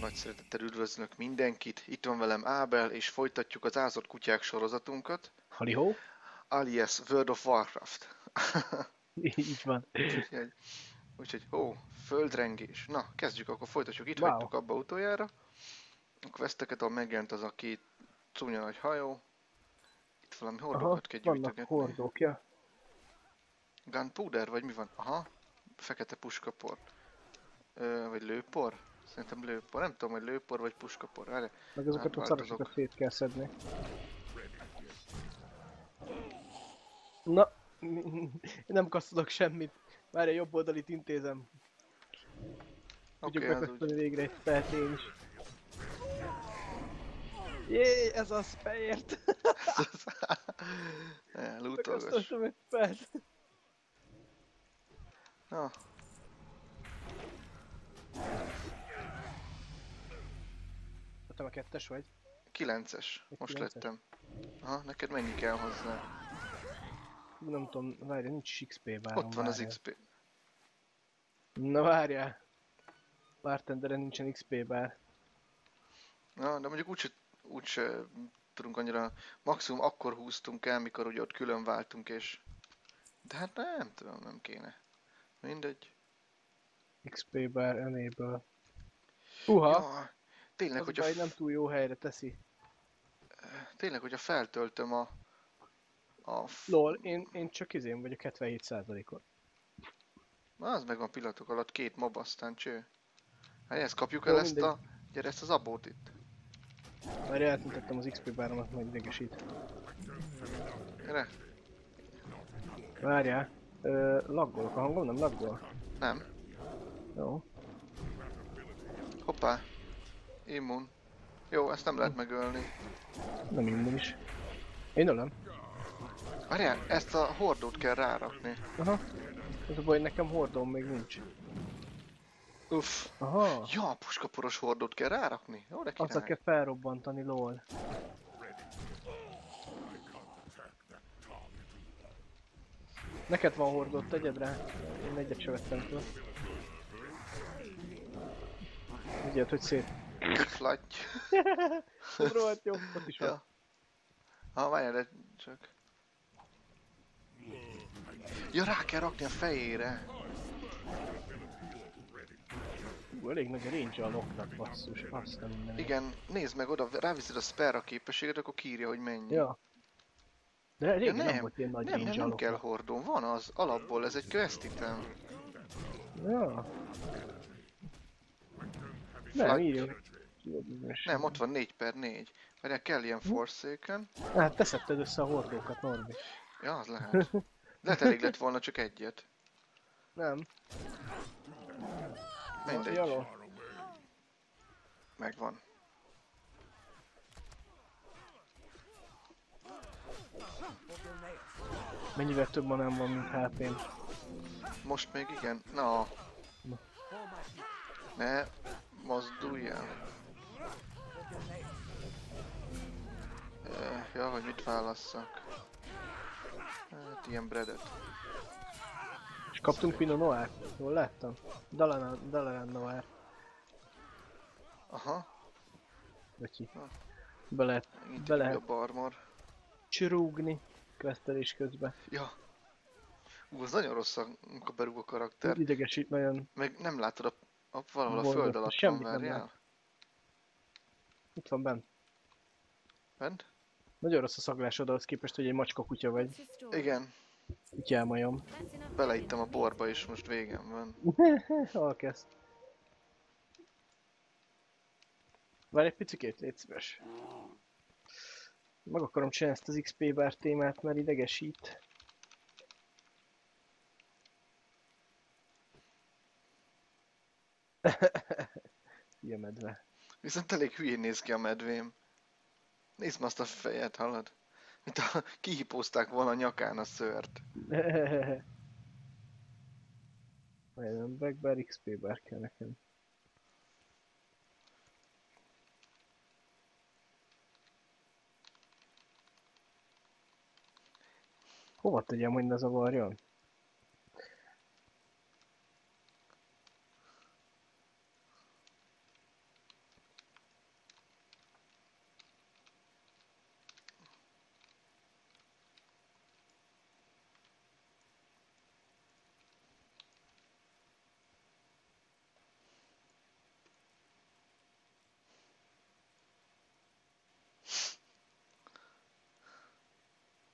Nagy szeretettel üdvözlök mindenkit, itt van velem Ábel, és folytatjuk az ázott kutyák sorozatunkat, Halihó? alias World of Warcraft. Így van. úgyhogy, földrengés. Na, kezdjük, akkor folytatjuk. Itt Wow. hagytuk abba utoljára. A questeket, megjelent az a két csúnya nagy hajó. Itt valami hordokat kell Vannak gyűjtögetni. hordók, ja. Gunpowder, vagy mi van? Aha, fekete puskapor. Vagy lőpor? Szerintem lőpor. Nem tudom, hogy lőpor vagy puskapor. Várj. Meg azokat a szarosokat szét kell szedni. Na, nem kasztolok semmit. Várj, a jobb oldalit intézem. Tudjuk bekasztolni végre egy spelt én is. Jé, ez az beért! Bekasztoltam egy spelt. Na. Te a 2-es vagy? 9-es. Most lettem. Aha, neked mennyi kell hozzá? Nem tudom, várja, nincs XP bárom. Ott van az XP. Na várjál. Bartenderen nincsen XP bár. Na, de mondjuk úgyse tudunk annyira... Maximum akkor húztunk el, mikor ugye ott külön váltunk és... De hát nem tudom, nem kéne. Mindegy. XP bár enable. Uha! Ja, tényleg, az hogyha... baj, nem túl jó helyre teszi. Tényleg, hogyha feltöltöm a... Lol, én csak izén vagyok 77%-on. Az megvan pillanatok alatt, 2 mob, aztán cső. Hát ezt kapjuk el, ezt a... Gyere, ezt az abót itt. Már eltüntettem az XP báromat, majd idegesít. Gyere. Várjál. Laggolok a hangom, nem laggol? Nem. Jó. Hoppá. Immun. Jó, ezt nem lehet megölni. Nem immunis. Én ölöm. Várjál, ezt a hordót kell rárakni. Aha. Az a baj, nekem hordóm még nincs. Uff. Aha. Ja, puskaporos hordót kell rárakni. Jó, de király. Azzal kell felrobbantani, lol. Neked van hordót, tegyed rá. Én egyet se vettem föl. Ugye, hogy szét. Flatty. Rohadt jó, ott is van. Ja. Ha, várjál, de csak... Ja, rá kell rakni a fejére. Elég nagy a range a locknak, basszus, azt nem minden. Igen, nézd meg oda, ráviszed a spellra képességet, akkor kírja, hogy mennyi. Ja. De régen ja, nem volt ilyen nagy range a nem kell locknak. hordón, van az alapból, ez egy quest item. Ja. Nem, írjuk. Nem, ott van 4/4. Várjál, kell ilyen forsaken. Hát te szedted össze a hordókat, Norbi. Ja, az lehet. Lehet elég lett volna csak egyet. Nem. Mindegy. Jalo. Megvan. Mennyivel több manám van, mint HP-n? Most még igen. Na. Ne mozduljál. Ja, hogy mit válasszak. Hát ilyen breadet. És kaptunk Pinot Noir? Jól láttam? Dalaran Noir. Aha. Vagy Na. be lehet A barmor. csirúgni questelés közben. Ja. Az nagyon rossz, amikor berúg a karakter. Idegesít nagyon. Meg nem látod valahol a Boldog. föld alatt Semmit van, nem várjál. lát. Itt van benn. Bent? Nagyon rossz a szaglásod ahhoz képest, hogy egy macska kutya vagy. Igen. Kutyámajom. Beleittem a borba és most végem van. Hol kezd? Várj egy picikét, légy szíves. Meg akarom csinálni ezt az XP bár témát, mert idegesít. Hülye medve. Viszont elég hülyén néz ki a medvém. Nézd már azt a fejet, hallod? Mint ha kihipózták volna a nyakán a szőrt. Majdnem backbar, XP bár kell nekem. Hova tegyem, hogy ne zavarjon?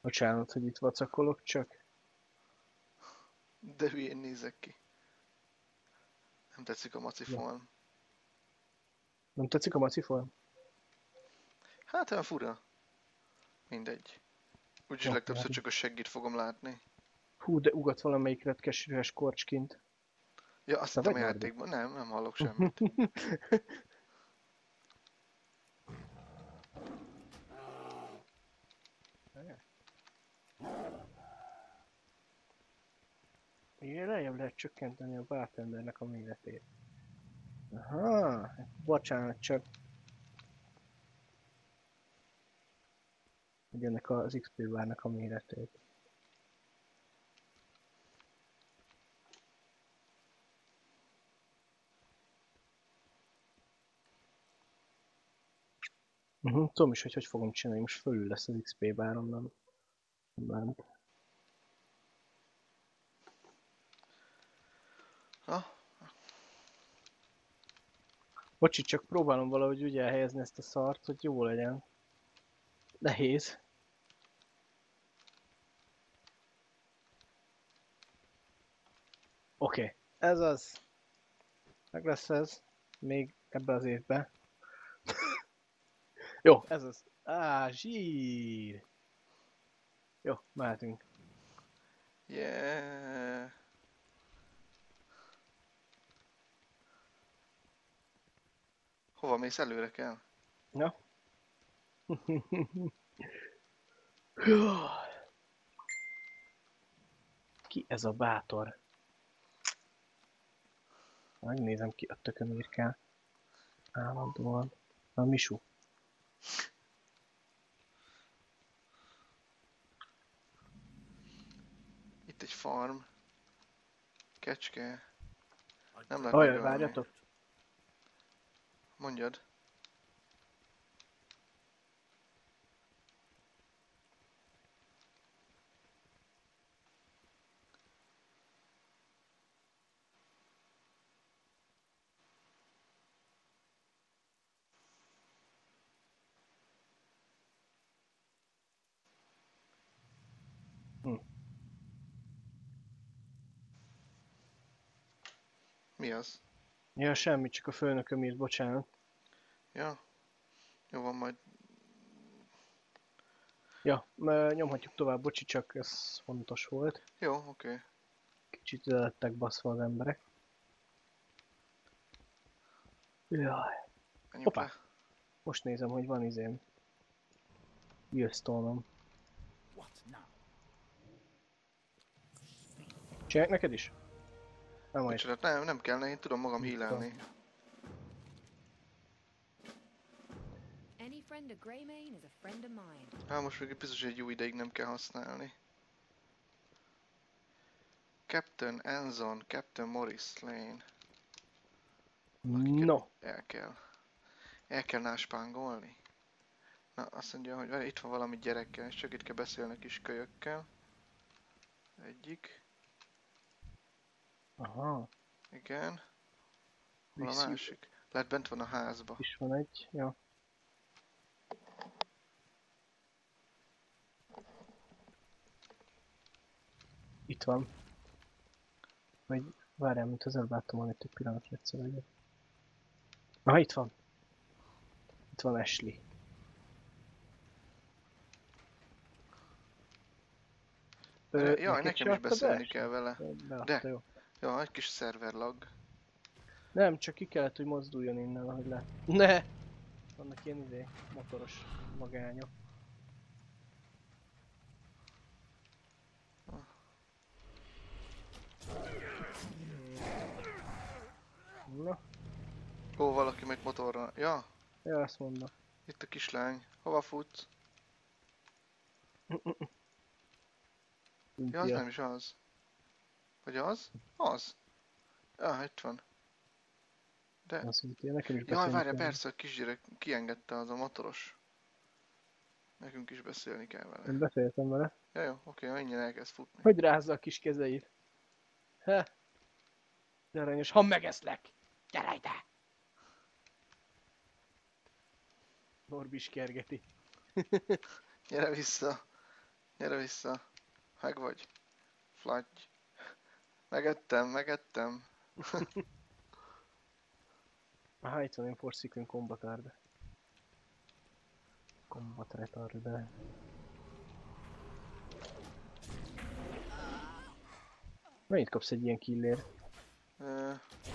Bocsánat, hogy itt vacakolok, csak... De hülyén nézek ki. Nem tetszik a maciform. Nem tetszik a maciform? Hát olyan fura. Mindegy. Úgyis Jó, legtöbbször járunk. csak a seggit fogom látni. Hú, de ugat valamelyik retkes üres korcskint. Ja, azt Te hittem a vagy Norbi? játékban. Nem hallok semmit. Igen, lejjebb lehet csökkenteni a bartendernek a méretét. Aha, bocsánat, csak... Hogy ennek az XP bárnak a méretét. Tudom is, hogy fogom csinálni, most fölül lesz az XP báromban. Bármit. Ha? Bocsi, csak próbálom valahogy úgy elhelyezni ezt a szart, hogy jó legyen. Nehéz. Oké, ez az. Meg lesz ez. Még ebbe az évben. Jó, ez az. Zsír. Jó, mehetünk. Yeah. Hova mész? Előre kell? Na. Ki ez a bátor? Megnézem ki a tököm írkál. Állandóan. A Misu. Itt egy farm. Kecske. Nem lehet Ajaj, megölni. várjatok. Mondjad. Mi az? Ja, semmi, csak a főnököm írt, bocsánat. Ja. Jó van, majd. Ja, nyomhatjuk tovább, bocsi, csak ez fontos volt. Jó, oké. Kicsit le lettek baszva az emberek. Jaj. Menjünk Hoppá. le. Most nézem, hogy van izém. Jössztolnom. Csinálják neked is? Nem majd. Bocsánat, nem kellene, én tudom magam hílelni. Any friend of Greymane is a friend of mine. Hát most még biztos, hogy egy jó ideig nem kell használni. Captain Enzon, Captain Morris Lane. Akiket No. el kell náspángolni. Na, azt mondja, hogy várj, itt van valami gyerekkel, és csak itt kell beszélni kis kölyökkel. Egyik. Aha. Igen. Hol a Viszont másik? Lehet bent van a házba. is van egy. Ja. Itt van. Vagy várjál, mint az előbb láttam volna itt egy pillanatra egyszer egyet. Aha, itt van. Itt van Ashley. Jaj, nekem is beszélni kell vele. Beadta, De. jó. Jó, egy kis szerverlag. Nem, csak ki kellett, hogy mozduljon innen, ahogy lát. Ne! Vannak ilyen motoros magányok. Na, Ó, valaki meg motorra. Ja, ja, azt mondom. itt a kislány. Hova futsz? Ja, az nem is az. Vagy az? Az. Ja, itt van. De... Azt mondja, nekem is Jaj, beszélni várja, kell. persze, a kisgyerek kiengedte az a motoros. Nekünk is beszélni kell vele. Én beszéltem vele. Ja, jó, oké, menjen elkezd futni. Hogy rázza a kis kezeit? Ha? De aranyos, ha megeszlek! Gyere ide! Norbi is kergeti. Gyere vissza. Gyere vissza. Meg vagy. Flagy. Megettem. Aha, itt van én Forsaken Combat Retard. Mennyit kapsz egy ilyen killért? Ö,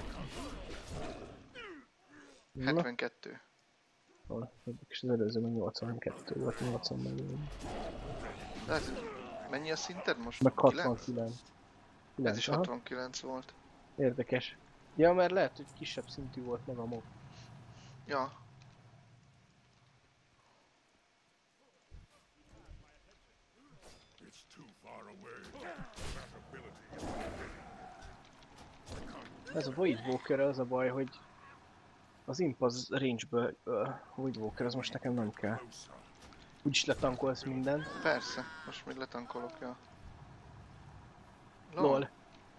Na, 72. hol? És az előző meg 82 volt, 80 meg. De ez, mennyi a szinted most? Meg 9? 69. Ez is 69 volt. Érdekes. Ja, mert lehet, hogy kisebb szintű volt meg a mob. Ja. Ez a Void Walker az a baj, hogy az imp az range-ből Void Walker, az most nekem nem kell. Úgyis letankolsz mindent. Persze, most még letankolok, ja. LOL.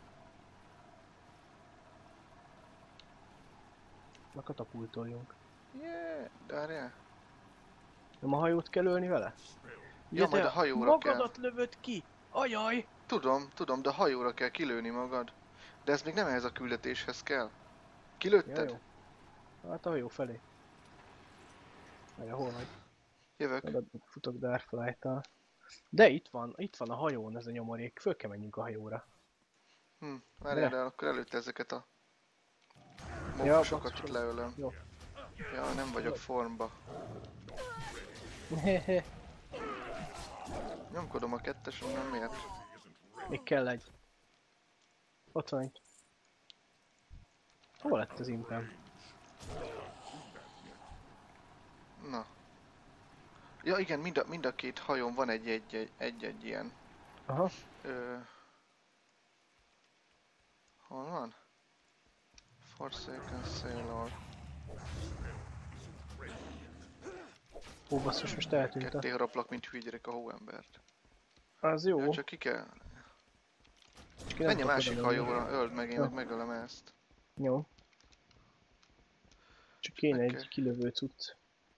Na katapultoljunk. Yeah, várjál. Nem a hajót kell ölni vele? Ja, majd a hajóra kell. Magadat lövöd ki! Ajaj! Tudom, de hajóra kell kilőni magad. De ez még nem ehhez a küldetéshez kell. Kilőtted? Ja, jó. Hát a hajó felé. Várja, hol vagy? Jövök. Oda futok Darkflight-tal. De itt van a hajón ez a nyomorék. Föl kell menjünk a hajóra. Várjál, de akkor előtte ezeket a Ja, mókusokat bocs, itt leölöm. jó. Ja, nem vagyok formba. Hehe. Nyomkodom a kettesen, nem miért? Még kell egy. Ott van egy. Hol lett az impem? Na. Ja igen, mind a két hajón van egy ilyen. Aha. Hol van? Forsaken Sailor. Ó, basszus, most eltűnt. Ketté haraplak, mint hülye gyerek a hóembert. Az jó. Ja, csak ki kell. Csak nem Menj a tudok másik oda hajóra, öld meg, én Ja. meg megölem ezt. Jó. Csak kéne Meg kell. egy kilövő cucc.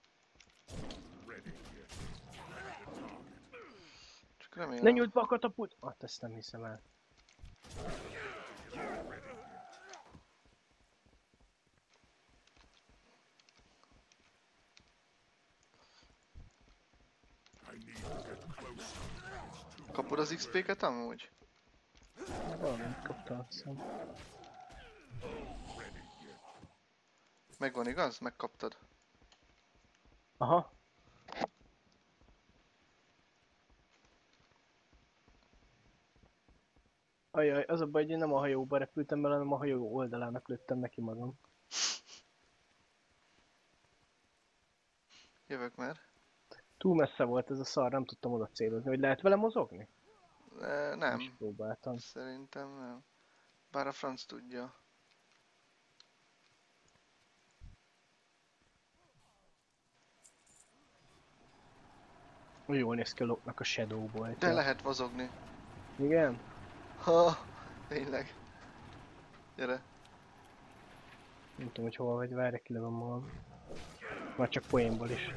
Csak remélem. Ne nyújt be a katapult! Hát ezt nem hiszem el. Kapod az XP-ket amúgy? Valamit kaptam, azt hiszem. Megvan, igaz? Megkaptad. Aha. Ajaj, az a baj, hogy én nem a hajóba repültem bele, hanem a hajó oldalának lőttem neki magam. Jövök már. Túl messze volt ez a szar, nem tudtam oda célozni. Hogy lehet vele mozogni? Is Nem. próbáltam. Szerintem nem. Bár a franc tudja. Jól néz ki a loknak a Shadowból. De lehet mozogni. Igen? Ha, tényleg. Gyere. Nem tudom, hogy hol vagy, várj, kilövöm magam. Már csak poénból is.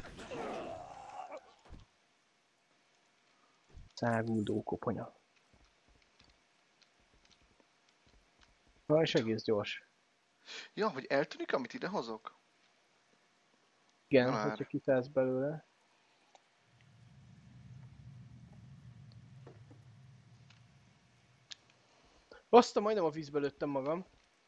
Száguldó koponya. Na, és egész gyors. Ja, hogy eltűnik, amit ide hozok? Igen, Na már. hogyha kiszállsz belőle. Azt majdnem a vízbe lőttem magam.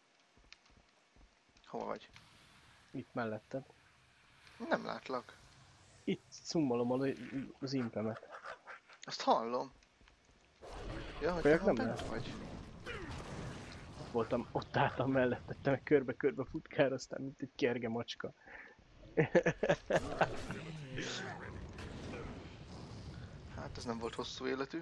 Hol vagy? Itt melletted. Nem látlak. Itt szummalom az impemet. Azt hallom. Ja, hogy Kölyök te nem bent lehet. vagy. Voltam, ott álltam mellette, te meg körbe-körbe futkároztál, mint egy kerge macska. Hát ez nem volt hosszú életű.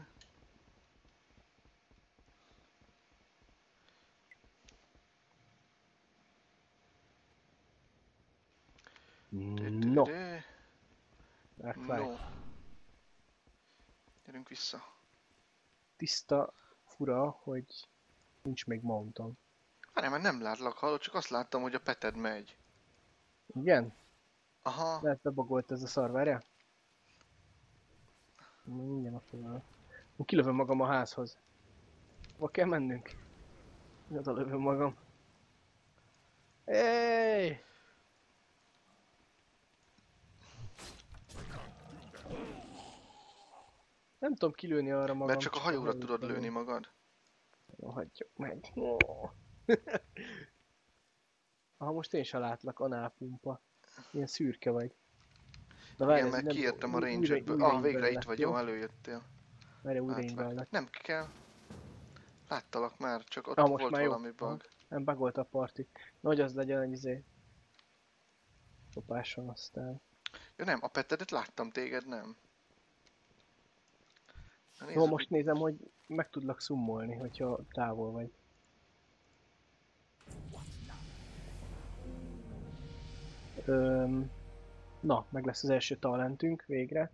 No, Darkflight. No. Gyerünk vissza. Tiszta, fura, hogy nincs még mounton. Várjál, mert nem látlak, hallod, csak azt láttam, hogy a peted megy. Igen? Aha. Lehet bebagolt ez a szar, várjál? Mindjárt megpróbálom. Kilövöm magam a házhoz. Hova kell mennünk? Oda lövöm magam. Éj! Nem tudom kilőni arra magam. Mert csak a hajóra hajót tudod lövöm. lőni magad. Jó, hagyjuk meg. Ha most én se látlak, análpumpa. Ilyen szürke vagy. Na Igen, ez mert nem- kiértem a újra- range-edből. újra Ah, végre invellek, itt vagy, jó? jó, előjöttél. Várj, újra Átlát. invellek. Nem kell. Láttalak már, csak ott Most volt már jó. valami bug. Aha. Nem bugolt a parti. Na, hogy az legyen egy izé. Kopáson aztán. Ja nem, a petedet láttam, téged nem. Na, Jó, nézzük, most nézem, hogy meg tudlak szummolni, hogyha távol vagy. Na, meg lesz az első talentünk végre.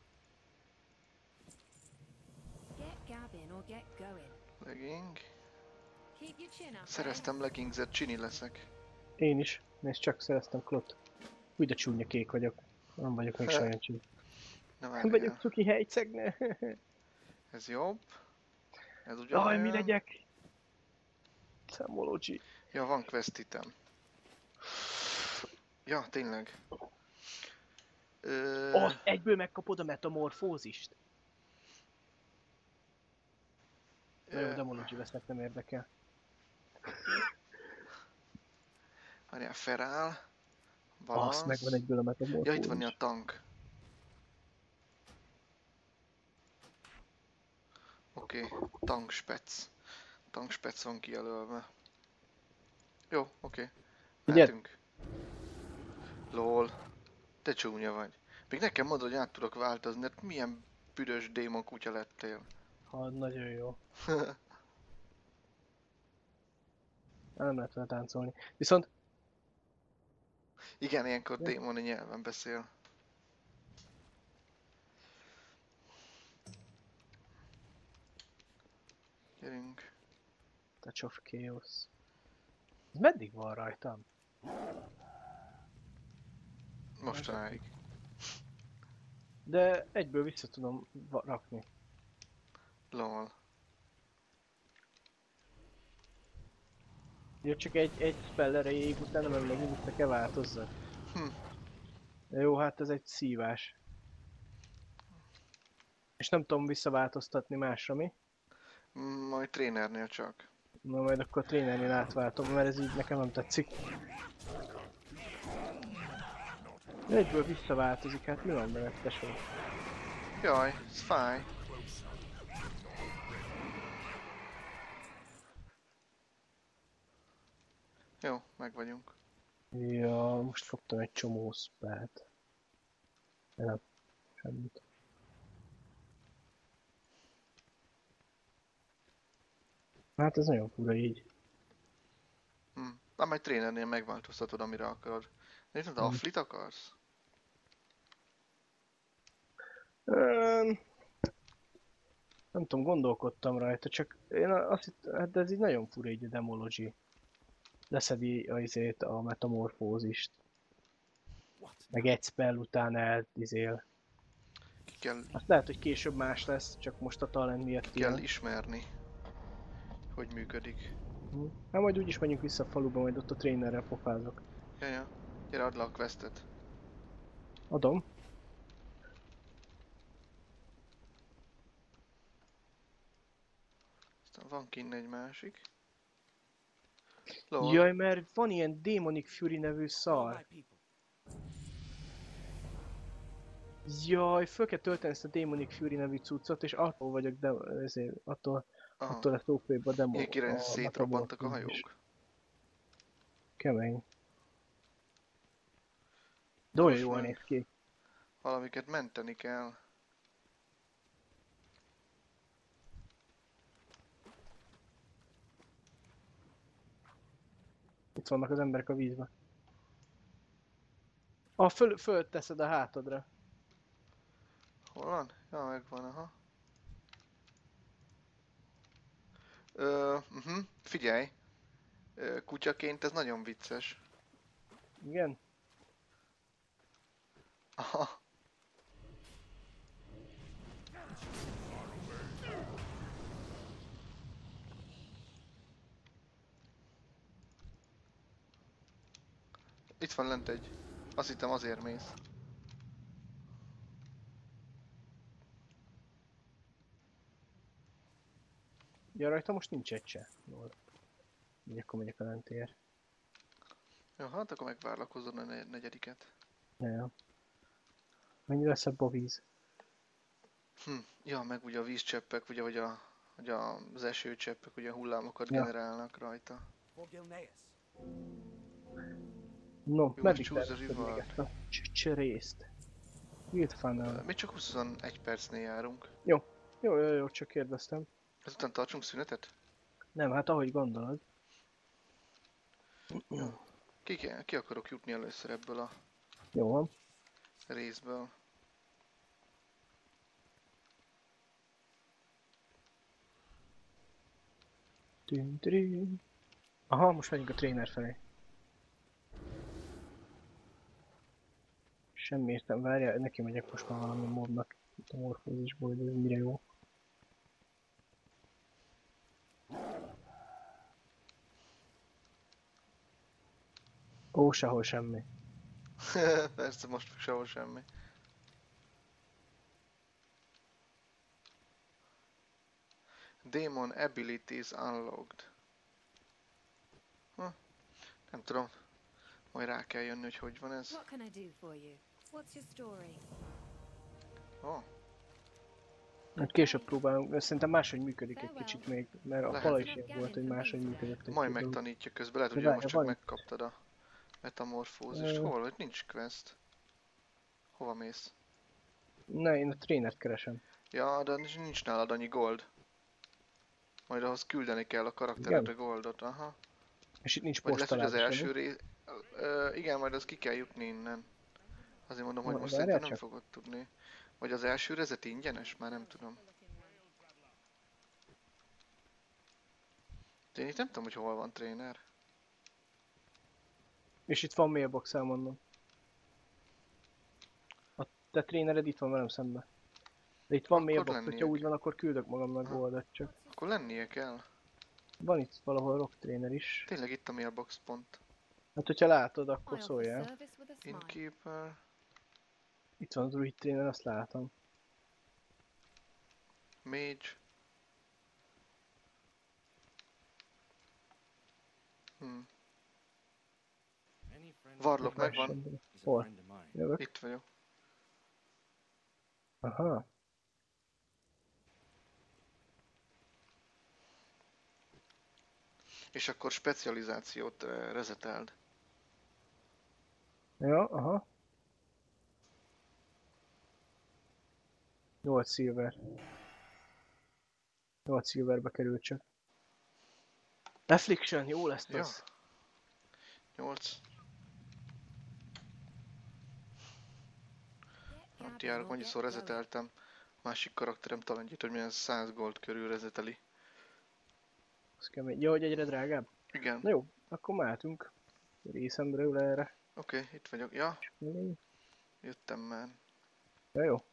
Get gabbing or get going. Legging. Keep your chin up. eh? Szereztem leggingset, csini leszek. Én is. Nézd csak, szereztem klot. Úgy de csúnya kék vagyok. Nem vagyok még saján csúnya. Na Nem vagyok várjál. cuki helycegne. Ez jobb. Ez ugyanolyan. Jaj, mi legyek? Számolócsi. Ja, van quest item. Ja, tényleg. Egyből megkapod a metamorfózist. Na jó, Demology vesznek, nem érdekel. Várjál, Ferál. Azt Balansz. megvan egyből a metamorfózis. Ja, itt van a tank. Oké, tankspec. Tankspec van kijelölve. Jó, oké. Figyeld. Mehetünk. Lol. Te csúnya vagy. Még nekem mondod, hogy át tudok változni, mert milyen büdös démon kutya lettél. Ha, nagyon jó. Nem lehet vele táncolni. Viszont Igen, ilyenkor Ja. démoni nyelven beszél. Gyerünk. Touch of Chaos. Ez meddig van rajtam? Mostanáig. De egyből vissza tudom rakni. Lol. Ja, csak egy spell erejéig utána meg megint vissza kell változzak. Hm. De jó, hát ez egy szívás. És nem tudom visszaváltoztatni másra, mi? Majd trénernél csak. Na majd akkor a trénernél átváltom, mert ez így nekem nem tetszik. Egyből visszaváltozik, hát mi van vele, tesó? Jaj, ez fáj. Jó, meg vagyunk. Ja, most fogtam egy csomó spelt. De nem, semmit. Hát ez nagyon fura így. Na, majd trénernél megváltoztatod, amire akarod. Nézd, afflit akarsz? Nem tudom, gondolkodtam rajta, csak én azt hittem, hát ez így nagyon fura így a Demology. Leszedi a metamorfózist. Meg egy spell után elizél. Ki kell, Azt lehet, hogy később más lesz, csak most a talent miatt kell ilyen. ismerni, hogy működik. Hát majd úgyis menjünk vissza a faluba, majd ott a trénerrel pofázok. Ja. Gyere, add le a questet. Adom. Aztán van kinn egy másik. Lol. Jaj, mert van ilyen Demonic Fury nevű szar. Jaj, föl kell tölteni ezt a Demonic Fury nevű cuccot, és attól vagyok, de ezért, attól lesz OP-ba a demo. Ilyen király, szétrobbantak a metamorfózis. hajók. Kemény. De olyan Most jól meg néz ki. Valamiket menteni kell. Itt vannak az emberek a vízben. Föl teszed a hátadra. Hol van? Ja, megvan, aha. Figyelj. Kutyaként ez nagyon vicces. Igen? Aha. Itt van lent egy. Azt hittem azért mész. Ja, rajta most nincs egy se. Jól. Így akkor megyek a lentér. Jó, hát akkor megvárlak, hozzon a negyediket. Ja. Mennyire szebb a víz? Ja, meg ugye a vízcseppek, ugye, hogy az esőcseppek, ugye hullámokat Ja. generálnak rajta. No, Jó, meddig choose a tervezted még reward. ezt a részt? Wild Funnel. Mi csak 21 percnél járunk. Jó, csak kérdeztem. Ezután tartsunk szünetet? Nem, hát ahogy gondolod. Jó. Ki akarok jutni először ebből a Jó van. részből? Tün. Aha, most megyünk a tréner felé. Semmi értem, várjál, neki megyek most már valami mobnak itt a morfózisból, hogy ez mire jó. Ó, sehol semmi. Persze, most sehol semmi. Demon abilities unlocked. Nem tudom. Majd rá kell jönni, hogy hogy van ez. What can I do for you? What's your story? Oh, Hát később próbálunk, szerintem máshogy működik egy kicsit még, mert a Lehet. pala is ilyen volt, hogy máshogy működött egy majd dolog. megtanítja közben. Lehet, De hogy most csak várj. megkaptad a metamorfózist. Hol vagy? Nincs quest. Hova mész? Ne, én a trénert keresem. Ja, de nincs nálad annyi gold. Majd ahhoz küldeni kell a karakteredre goldot, aha. És itt nincs Vagy lesz, hogy az postaláb első sem. rész... Igen, majd az ki kell jutni innen. Azért mondom, hogy Na, most várjál szerintem nem csak. fogod tudni. Vagy az első rezet ingyenes? Már nem tudom. De én itt nem tudom, hogy hol van tréner. És itt van mailbox, elmondom. A te trénered itt van velem szemben. De itt van Akkor mailbox, lennie hogyha úgy kell. van, akkor küldök magamnak Ha. goldat csak. Akkor lennie kell. Van itt valahol rock tréner is. Tényleg itt a mailbox pont. Hát hogyha látod, I akkor offer szóljál. service with a smile. Innkeeper. Itt van a druid tréner, azt látom. Mage. Warlock megvan. Hol? Jövök. Itt vagyok. Aha. És akkor specializációt rezeteld. Ja, aha. 8 silver. 8 silverbe került csak. Affliction, jó lesz Ja. az. 8. Get Hát Gabin járok, or annyiszor get going. rezeteltem. Másik karakterem talentjét, hogy milyen 100 gold körül rezeteli. Az kemény. Ja, hogy egyre drágább? Igen. Na jó, akkor mehetünk. Részemről erre. Oké, itt vagyok. Ja, jöttem már. Ja, jó.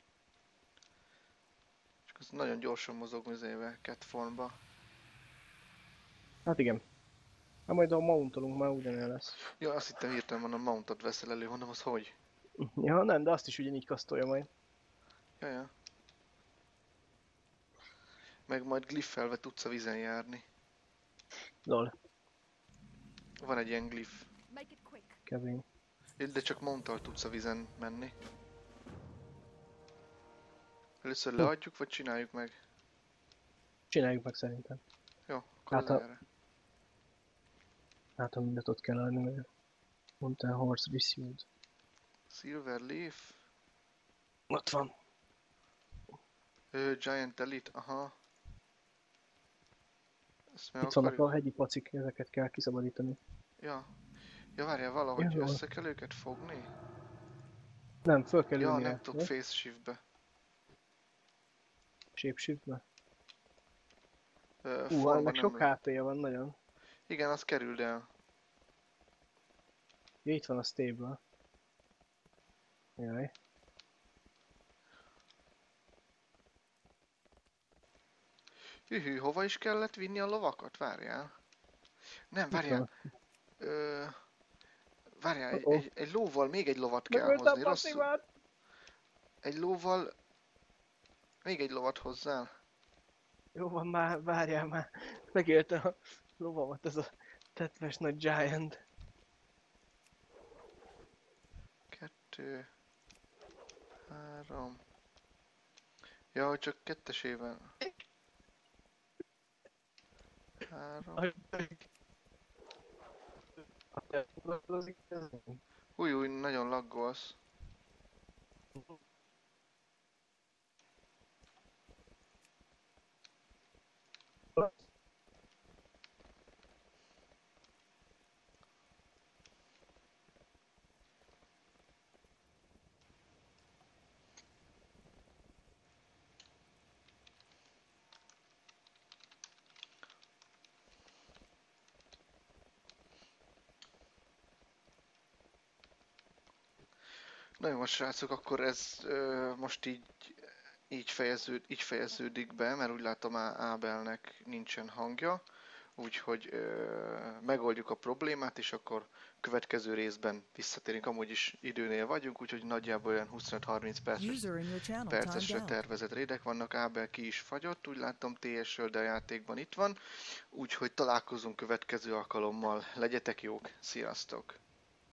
Csak az nagyon gyorsan mozog műzével, catformba. Hát igen. Hát majd a mountolunk már ugyanilyen lesz. Ja, azt hittem hirtelen mondom, mountot veszel elő, mondom, az hogy? Ja, nem, de azt is ugyanígy kasztolja majd. Ja. Meg majd gliffelve tudsz a vízen járni. Lol, Van egy ilyen gliff. Make it quick. kemény. De csak mounttal tudsz a vízen menni. Először leadjuk, vagy csináljuk meg? Csináljuk meg szerintem. Jó, akkor Hát az a- erre. Hát ha mindent ott kell adni, meg mondta a horse received. Silver leaf. Ott van. Giant elite, aha. Ezt meg Itt vannak akarjuk? a hegyi pacik, ezeket kell kiszabadítani. Ja. Ja, várjál, valahogy Jó. össze kell őket fogni? Nem, föl kell Ja, ülnie. nem tudok face shiftbe. Shape shiftbe. Formba Ennek nem sok lehet. HP-je van nagyon. Igen, az kerüld el. Ja, itt van a stable. Jaj. Hűhű, hova is kellett vinni a lovakat? Várjál. Nem, Itt várjál. van. Várjál, Oh-oh. egy lóval még egy lovat kell Megölte a hozni, rosszul. passzívát! Egy lóval még egy lovat hozzál. Jó van, már várjál már. Megélte a lovamat ez a tetves nagy giant. 2, 3. Ja, hogy csak kettesével. 3. Új, nagyon laggolsz. Na jó, srácok, akkor ez most így fejeződik be, mert úgy látom Ábelnek nincsen hangja, úgyhogy megoldjuk a problémát, és akkor következő részben visszatérünk, amúgy is időnél vagyunk, úgyhogy nagyjából olyan 25-30 percesre tervezett raidek vannak, Ábel ki is fagyott, úgy látom TS-ről, de a játékban itt van, úgyhogy találkozunk következő alkalommal, legyetek jók, sziasztok!